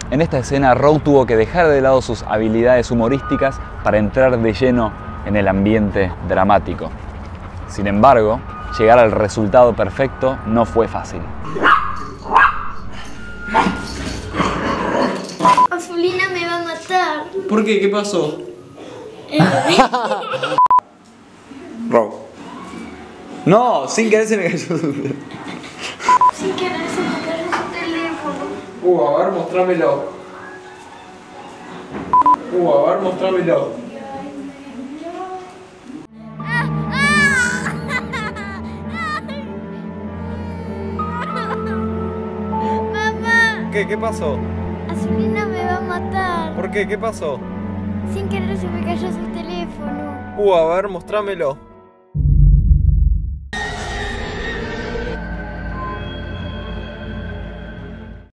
En esta escena, Rogue tuvo que dejar de lado sus habilidades humorísticas para entrar de lleno en el ambiente dramático. Sin embargo, llegar al resultado perfecto no fue fácil. Azulina me va a matar. ¿Por qué? ¿Qué pasó? Rogue. No, sin querer se me cayó su teléfono. Sin querer se me cayó su teléfono. A ver, mostrámelo. A ver, mostrámelo. Mamá, ¿Qué pasó? Azulina me va a matar. ¿Por qué? ¿Qué pasó? Sin querer se me cayó su teléfono. A ver, mostrámelo.